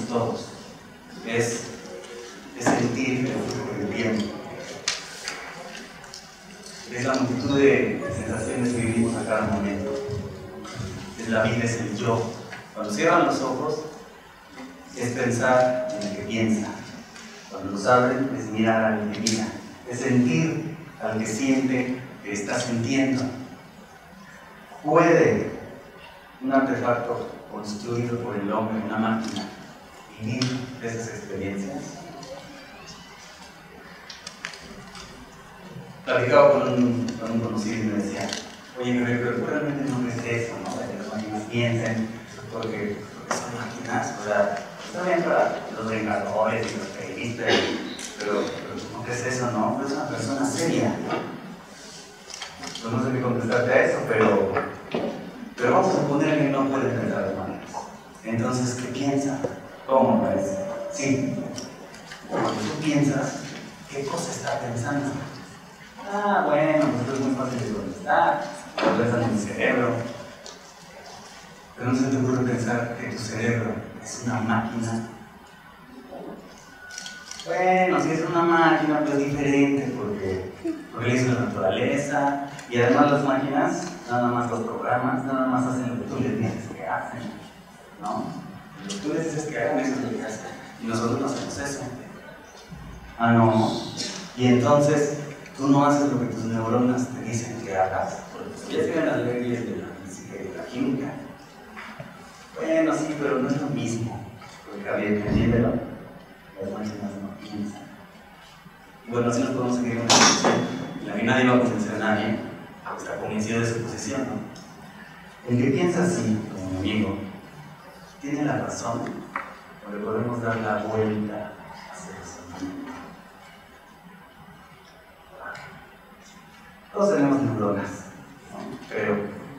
tenemos todos. Es sentir el flujo del tiempo. Es la multitud de sensaciones que vivimos a cada momento. Es la vida, es el yo. Cuando cierran los ojos, es pensar en el que piensa. Cuando los abren, es mirar al que mira. Es sentir al que siente que está sintiendo. ¿Puede un artefacto construido por el hombre, una máquina, vivir esas experiencias? Platicaba con un conocido y me decía, oye, pero tú realmente no crees eso, ¿no? Que las máquinas piensen, porque son máquinas, o sea, está bien para los vengadores y los periodistas, pero no crees eso, ¿no? Pero es una persona seria. Pues no sé qué contestarte a eso, pero vamos a suponer que no puede pensar de maneras. Entonces, ¿qué piensa? ¿Cómo lo es? Sí. Cuando tú piensas, ¿qué cosa está pensando? Ah, bueno, pues esto es muy fácil de contestar. Lo piensas en el cerebro. Pero no se te ocurre pensar que tu cerebro es una máquina. Bueno, si es una máquina, pues es diferente porque lo hizo la naturaleza. Y además las máquinas, nada más los programas, nada más hacen lo que tú les dices que hacen, ¿no? Lo que tú les dices que hagan, eso es lo que hacen. Y nosotros no hacemos eso. Ah, no. Y entonces, tú no haces lo que tus neuronas te dicen que hagas, porque ya tienen las leyes de la física y de la química. Bueno, sí, pero no es lo mismo. Porque Javier, entiéndelo, las máquinas no piensan. Bueno, así nos podemos seguir una discusión. La que nadie va a convencer a nadie, está convencido de su posición, ¿no? El que piensa así, como mi amigo, tiene la razón, o le podemos dar la vuelta hacia eso. Todos tenemos neuronas, ¿no? Pero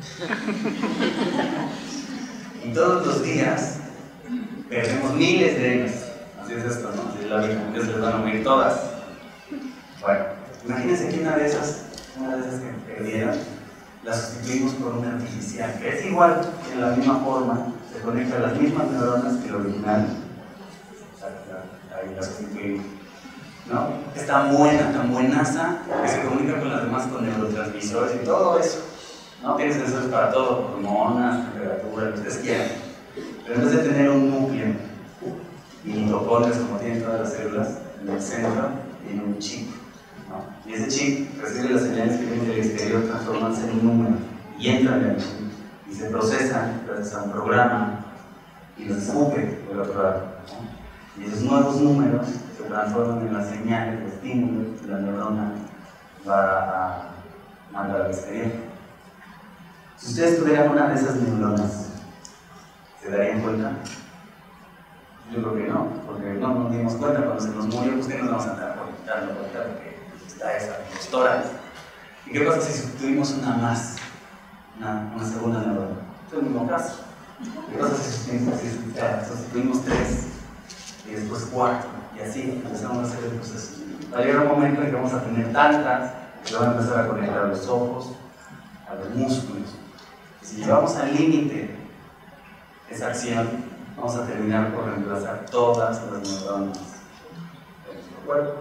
y todos los días perdemos miles de ellas. Así es esto, ¿no? Así es la vida, que se les van a morir todas. Bueno, imagínense que una de esas que perdieron, la sustituimos por una artificial, que es igual, que en la misma forma, se conecta a las mismas neuronas que el original. Ahí la sustituimos, ¿no? Es tan buena, tan buenaza, que se comunica con las demás con neurotransmisores y todo eso, ¿no? Tiene sensores para todo, hormonas, temperatura, lo que ustedes quieran. Pero en vez de tener un núcleo y mitocondrias como tienen todas las células, en el centro tiene un chip, ¿no? Y ese chip recibe las señales que vienen del exterior, transformándose en un número y entran en el chip y se procesan gracias a un programa y los escupe por el otro lado, ¿no? Y esos nuevos números se transforman en las señales, los estímulos que la neurona va a mandar al exterior. Si ustedes tuvieran una de esas neuronas, ¿se darían cuenta? Yo creo que no, porque no nos dimos cuenta cuando se nos murió, pues que nos vamos a andar conectando, porque está esa impostora. ¿Y qué pasa si sustituimos una más, una segunda neurona? Es el mismo caso. ¿Qué pasa si sustituimos 3 y después 4? Y así empezamos a hacer el proceso. Va a llegar un momento en que vamos a tener tantas que van a empezar a conectar a los ojos, a los músculos. Y si llevamos al límite esa acción, vamos a terminar por reemplazar todas las neuronas de nuestro cuerpo.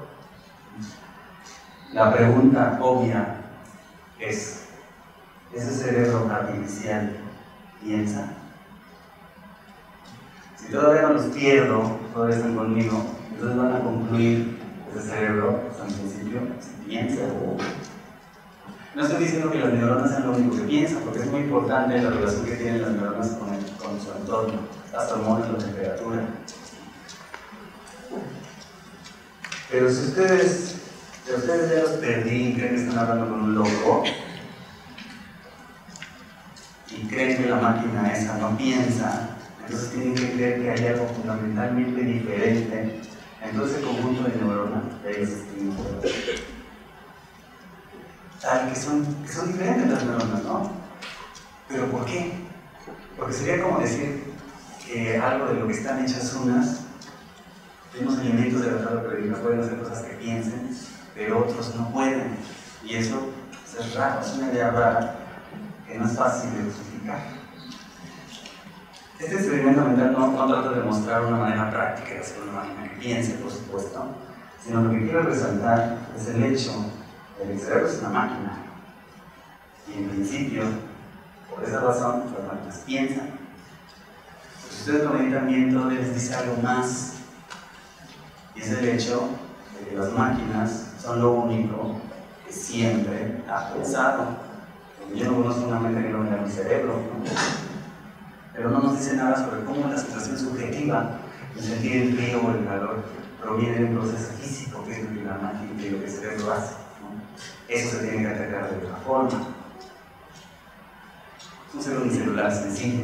La pregunta obvia es, ¿ese cerebro artificial piensa? Si todavía no los pierdo, todavía están conmigo, entonces van a concluir que ese cerebro, pues, en principio, piensa. No estoy diciendo que las neuronas sean lo único que piensan, porque es muy importante la relación que tienen las neuronas con su entorno, las hormonas, la temperatura. Pero si ustedes ya los perdí y creen que están hablando con un loco, y creen que la máquina esa no piensa, entonces tienen que creer que hay algo fundamentalmente diferente en todo ese conjunto de neuronas que ellos estiman. Tal que son diferentes las neuronas, ¿no? ¿Pero por qué? Porque sería como decir que algo de lo que están hechas unas, unos elementos de la tabla periódica pueden hacer cosas que piensen, pero otros no pueden. Y eso es raro, es una idea rara que no es fácil de justificar. Este experimento mental no trata de mostrar una manera práctica de hacer una máquina que piense, por supuesto, sino lo que quiero resaltar es el hecho de que el cerebro es una máquina. Y en principio, por esa razón, las máquinas piensan. Si ustedes lo meditan bien, todo les dice algo más. Y es el hecho de que las máquinas son lo único que siempre ha pensado. Yo no conozco una mente que no venga a mi cerebro, ¿no? Pero no nos dice nada sobre cómo la sensación subjetiva de sentir el frío o el calor proviene de un proceso físico, que es lo que la máquina y lo que el cerebro hace, ¿no? Eso se tiene que atacar de otra forma. Es un cerebro unicelular sencillo.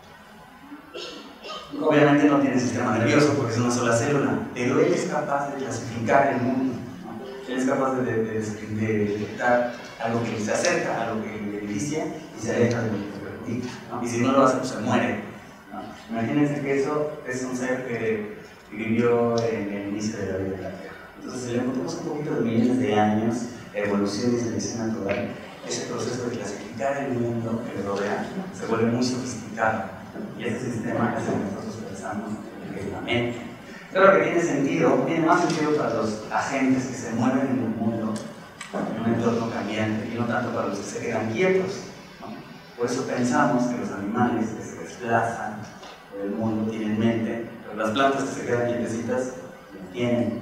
Obviamente no tiene sistema nervioso porque es una sola célula, pero él es capaz de clasificar el mundo, ¿no? Él es capaz de detectar algo que se acerca, algo que le beneficia y se aleja de lo que le perjudica, ¿no? Y si no lo hace, pues se muere, ¿no? Imagínense que eso es un ser que vivió en el inicio de la vida de la Tierra. Entonces, si le encontramos un poquito de millones de años, evolución y selección natural, ese proceso de clasificar el mundo que le rodea se vuelve muy sofisticado. Y ese sistema es el que nosotros pensamos que es la mente. Claro que tiene sentido, tiene más sentido para los agentes que se mueven en el mundo, en un entorno cambiante, y no tanto para los que se quedan quietos, ¿no? Por eso pensamos que los animales que se desplazan por el mundo tienen mente, pero las plantas que se quedan quietecitas no tienen.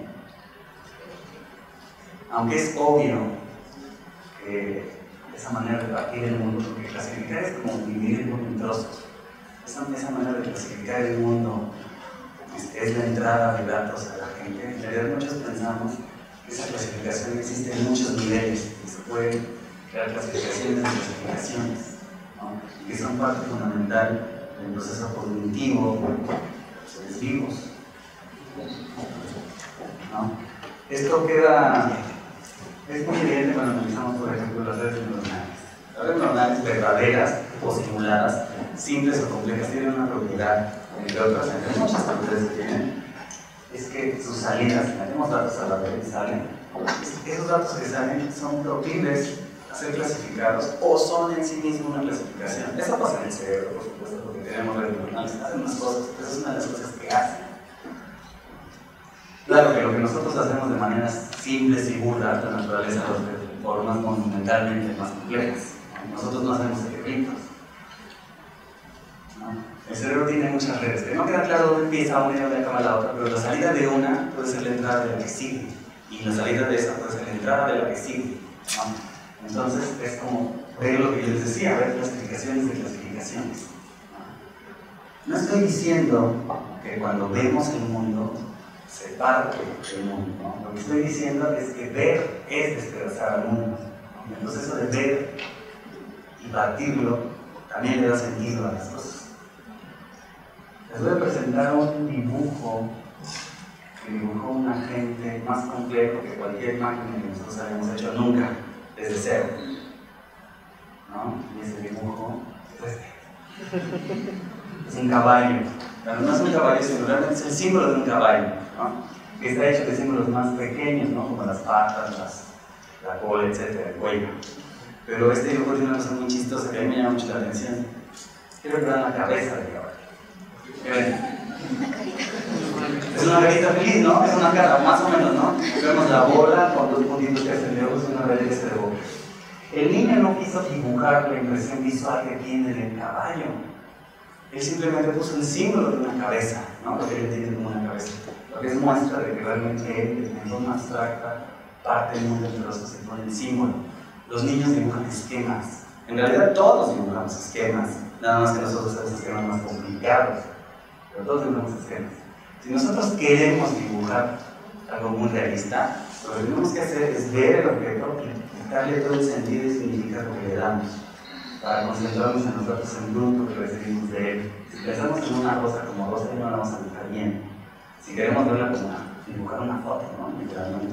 Aunque es obvio que esa manera de partir el mundo, porque clasificar es como dividir el mundo en trozos. Esa manera de clasificar el mundo es la entrada de datos a la gente. En realidad muchos pensamos que esa clasificación existe en muchos niveles y se pueden crear clasificaciones de clasificaciones, ¿no? Y que son parte fundamental del proceso cognitivo de los seres vivos, ¿no? Esto es muy evidente cuando analizamos, por ejemplo, las redes neuronales. Las redes neuronales verdaderas o simuladas, simples o complejas, tienen una propiedad, entre otras, entre muchas propiedades que tienen, es que sus salidas, metemos datos a la red y salen, esos datos que salen son proclives a ser clasificados o son en sí mismos una clasificación. Eso pasa en el cerebro, por supuesto, porque tenemos redes neuronales, hacen unas cosas, esa es una de las cosas que hacen. Claro que lo que nosotros hacemos de maneras simples y burdas, la naturaleza lo hace de formas monumentalmente más complejas. Nosotros no hacemos ejemplitos. El cerebro tiene muchas redes, que no queda claro dónde empieza una y dónde acaba la otra, pero la salida de una puede ser la entrada de la que sigue, y la salida de esa puede ser la entrada de la que sigue, ¿no? Entonces es como ver lo que yo les decía, ver clasificaciones de clasificaciones. No estoy diciendo que cuando vemos el mundo se parte del mundo, ¿no? Lo que estoy diciendo es que ver es despedazar al mundo, ¿no? El proceso de ver y partirlo también le da sentido a las cosas. Les voy a presentar un dibujo que dibujó un agente más complejo que cualquier máquina que nosotros hayamos hecho nunca, desde cero, ¿no? Y ese dibujo es este. Es un caballo. Pero no es un caballo, sino realmente es el símbolo de un caballo, ¿no? Que está hecho de símbolos más pequeños, ¿no? Como las patas, la cola, etc., el cuello. Pero este dibujo tiene una cosa muy chistosa que a mí me llama mucho la atención. Quiero que vean la cabeza del caballo. ¿Qué ven? Es una carita feliz, ¿no? Es una cara, más o menos, ¿no? Vemos la bola con dos puntitos que hacen de ojos y una rayita de boca. El niño no quiso dibujar la impresión visual que tiene del caballo. Él simplemente puso el símbolo de una cabeza, ¿no? Lo que él tiene como una cabeza. Lo que es muestra de que realmente él, en forma abstracta, parte del mundo en trozos y pone el símbolo. Los niños dibujan esquemas. En realidad todos dibujamos esquemas, nada más que nosotros hacemos esquemas más complicados. Pero todos dibujamos esquemas. Si nosotros queremos dibujar algo muy realista, lo que tenemos que hacer es ver el objeto y darle todo el sentido y significado que le damos, para concentrarnos en los datos en bruto que recibimos de él. Si pensamos en una rosa como rosa, no la vamos a dibujar bien. Si queremos verla como dibujar una foto, ¿no? Literalmente.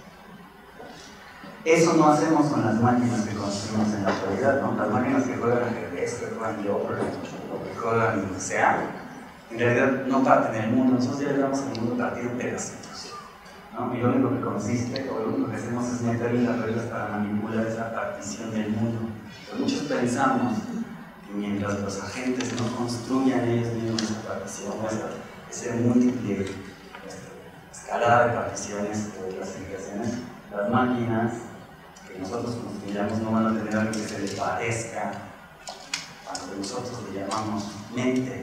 Eso no hacemos con las máquinas que construimos en la actualidad, ¿no? Las máquinas que juegan ajedrez, que juegan Joker, o que juegan lo que sea, en realidad no parten del mundo. Nosotros ya le damos al mundo partido en pedacitos, ¿no? Y lo único que consiste, o lo único que hacemos es meterle las reglas para manipular esa partición del mundo. Pero muchos pensamos Y mientras los agentes no construyan ellos mismos esa partición, ese múltiple escalada de particiones o de clasificaciones, las máquinas que nosotros construyamos no van a tener algo que se les parezca a lo que nosotros le llamamos mente,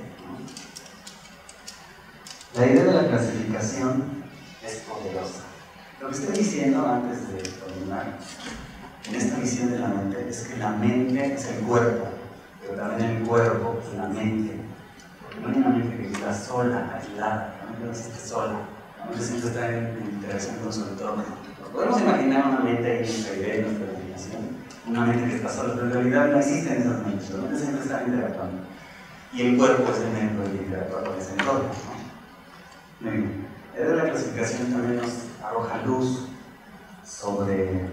¿no? La idea de la clasificación es poderosa. Lo que estoy diciendo antes de terminar, en esta visión de la mente, es que la mente es el cuerpo, pero también el cuerpo es la mente. Porque no hay una mente que viva sola, aislada, la mente no existe sola, la mente siempre está en interacción con su entorno. Nos podemos imaginar una mente ahí en nuestra idea, en nuestra imaginación, una mente que está sola, pero en realidad no existen esas mentes, las mentes siempre están interactuando. Y el cuerpo es el medio de interactuar con ese entorno, ¿no? Muy bien. La clasificación también nos arroja luz sobre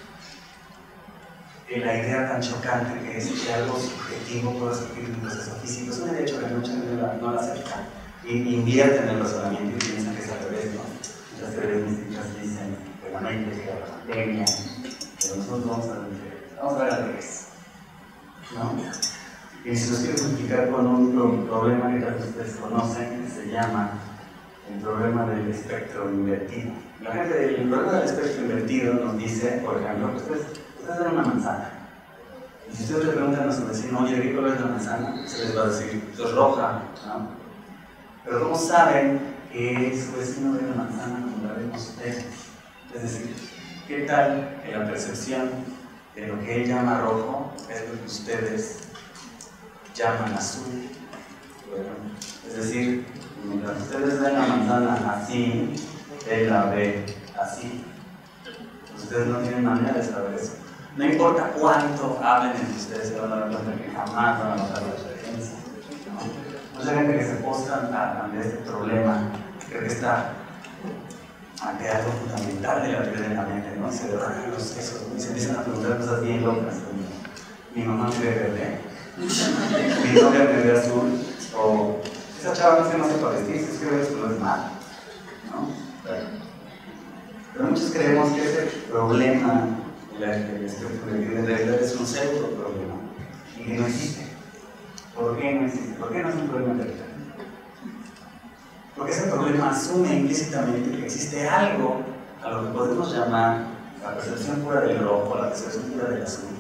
la idea tan chocante que es que algo subjetivo puede surgir de un proceso físico. Es un hecho que mucha gente no la acepta. Invierte en el razonamiento y piensan que es al revés, ¿no? Muchas teorías místicas dicen que la mente es la materia, pero nosotros vamos a ver al revés, ¿no? Y si los quiero explicar con un problema que tal vez ustedes conocen, que se llama el problema del espectro invertido. La gente, el problema del espectro invertido nos dice, por ejemplo, que ustedes ven una manzana. Y si ustedes le preguntan a su vecino, oye, ¿qué color es la manzana? Se les va a decir, es roja, ¿no? Pero ¿cómo saben que su vecino ve la manzana como la ven ustedes? Es decir, ¿qué tal que la percepción de lo que él llama rojo es lo que ustedes llaman azul? Es decir, mientras ustedes ven la manzana así, él la ve así. Ustedes no tienen manera de saber eso. No importa cuánto hablen entre ustedes, se van a dar cuenta que jamás van a notar la diferencia. Mucha gente que se posa ante este problema, creo que está ante algo fundamental de la vida de la mente, ¿no? Y se derraman los sesos, y se empiezan a preguntar cosas bien locas, como mi mamá me ve verde, mi novia me ve azul, o esa chava no se para vestir, es que eso no es malo, ¿no? Pero muchos creemos que ese problema del espectro de realidad es un pseudo problema y que no existe. ¿Por qué no existe? ¿Por qué no es un problema de realidad? Porque ese problema asume implícitamente que existe algo a lo que podemos llamar la percepción pura del rojo, la percepción pura del azul.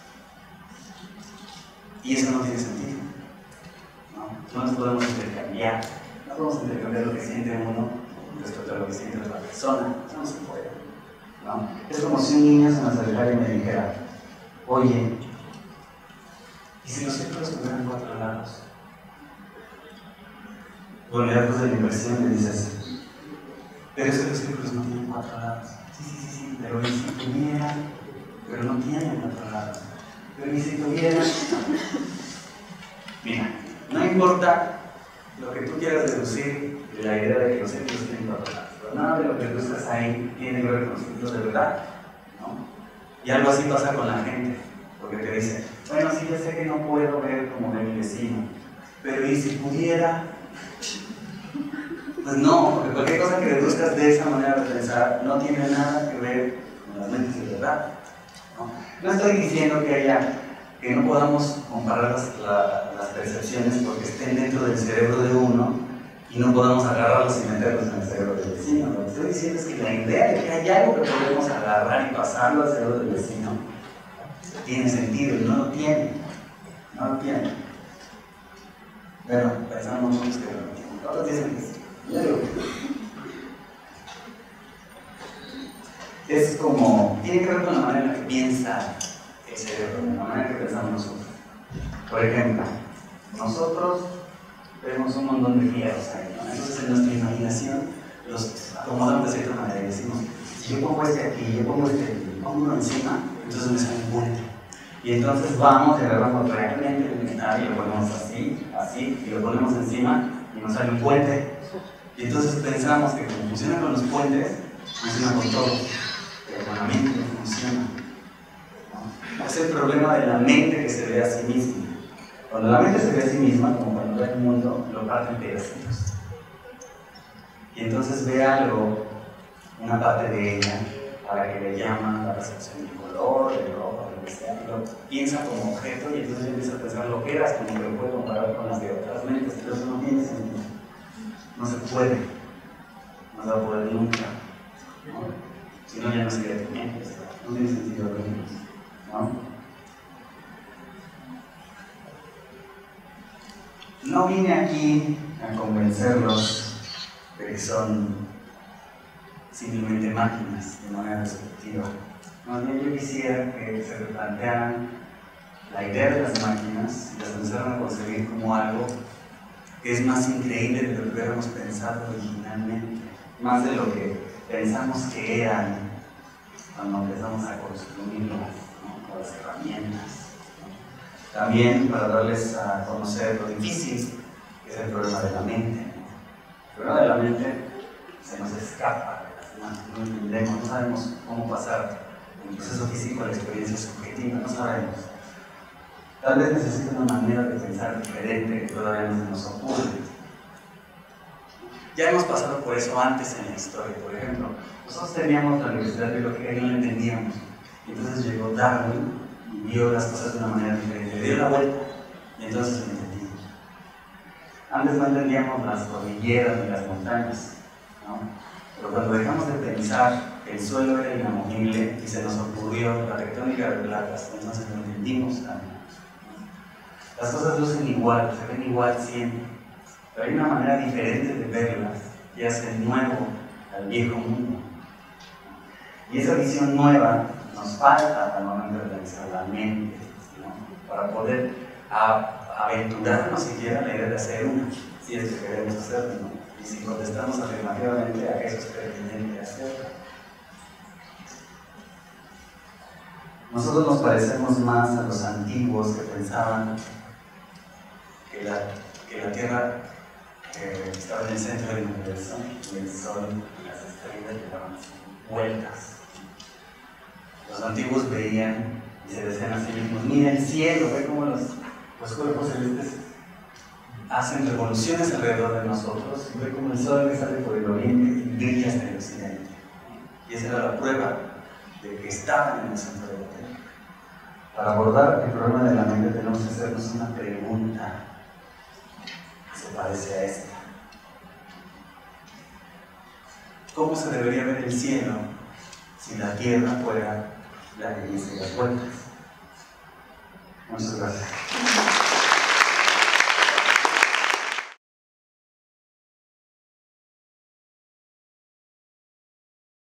Y eso no tiene sentido. No nos podemos intercambiar. No podemos intercambiar lo que siente uno respecto a lo que siente otra persona. Eso no se puede, ¿no? Es como si un niño se me acercara y me dijera, oye, ¿y si los círculos tuvieran 4 lados? Bueno, ya después de la inversión le dices, pero es que los círculos no tienen 4 lados. Sí, pero ¿y si tuviera? Pero no tienen 4 lados. Pero ¿y si tuviera? Mira, no importa lo que tú quieras deducir de la idea de que los círculos tienen 4 lados, pero nada de lo que deduzcas ahí tiene que ver con los círculos de verdad, ¿no? Y algo así pasa con la gente, porque te dice, bueno, sí, ya sé que no puedo ver como ve mi vecino, pero ¿y si pudiera? Pues no, porque cualquier cosa que deduzcas de esa manera de pensar no tiene nada que ver con las mentes de verdad, ¿no? No estoy diciendo que no podamos comparar las percepciones porque estén dentro del cerebro de uno y no podamos agarrarlos y meterlos en el cerebro del vecino. Lo que estoy diciendo es que la idea de que hay algo que podemos agarrar y pasarlo al cerebro del vecino tiene sentido y no lo tiene. No lo tiene. Bueno, pensamos muchos que no lo tienen. Otros dicen que sí. Yo digo que es como, tiene que ver con la manera en la que piensa el cerebro, la manera en que pensamos nosotros. Por ejemplo, nosotros vemos un montón de fierros ahí, ¿no? Entonces en nuestra imaginación los acomodamos de cierta manera y decimos, si yo pongo este aquí, yo pongo este aquí, pongo uno encima, entonces me sale un puente. Y entonces vamos y agarramos realmente el metal y lo ponemos así, así, y lo ponemos encima y nos sale un puente. Y entonces pensamos que como funciona con los puentes, funciona con todo, pero con la mente no funciona, ¿no? Es el problema de la mente que se ve a sí misma. Cuando la mente se ve a sí misma, como cuando ve el mundo, lo parte en pedacitos. Y entonces ve algo, una parte de ella, a la que le llaman la percepción del color, del rojo, del que sea, y lo piensa como objeto y entonces empieza a pensar lo que eras, como que lo puede comparar con las de otras mentes, pero eso no tiene sentido. No se puede. No se va a poder nunca. ¿No? Si no, ya no sería tu mente. No tiene sentido verlos, ¿no? No vine aquí a convencerlos de que son simplemente máquinas de manera respectiva. Más bien yo quisiera que se replantearan la idea de las máquinas y las empezaran a concebir como algo que es más increíble de lo que hubiéramos pensado originalmente, más de lo que pensamos que eran cuando empezamos a construirlas, ¿no? Con las herramientas. También para darles a conocer lo difícil que es el problema de la mente. El problema de la mente se nos escapa de las manos, no entendemos, no sabemos cómo pasar del proceso físico a la experiencia subjetiva, no sabemos. Tal vez necesita una manera de pensar diferente que todavía no se nos ocurre. Ya hemos pasado por eso antes en la historia, por ejemplo. Nosotros teníamos la Universidad de Biología y no la entendíamos. Entonces llegó Darwin y vio las cosas de una manera diferente, le dio la vuelta y entonces lo entendimos. Antes no entendíamos las cordilleras ni las montañas, ¿no? Pero cuando dejamos de pensar que el suelo era inamovible y se nos ocurrió la tectónica de placas, entonces lo entendimos también. Las cosas lucen igual, se ven igual siempre, pero hay una manera diferente de verlas que hace nuevo al viejo mundo. Y esa visión nueva nos falta al momento de realizar la mente, ¿no? Para poder aventurarnos siquiera la idea de hacer una, si es que queremos hacerlo, ¿no? Y si contestamos afirmativamente a eso es pertinente hacerlo. Nosotros nos parecemos más a los antiguos que pensaban que la Tierra estaba en el centro del universo y el Sol y las estrellas le daban vueltas. Los antiguos veían y se decían a sí mismos: mira el cielo, ve cómo los cuerpos celestes hacen revoluciones alrededor de nosotros, y ve cómo el Sol que sale por el oriente brilla hasta el occidente. Y esa era la prueba de que estaban en el centro de la Tierra. Para abordar el problema de la mente tenemos que hacernos una pregunta que se parece a esta. ¿Cómo se debería ver el cielo si la Tierra fuera la que dice las vueltas? Muchas gracias.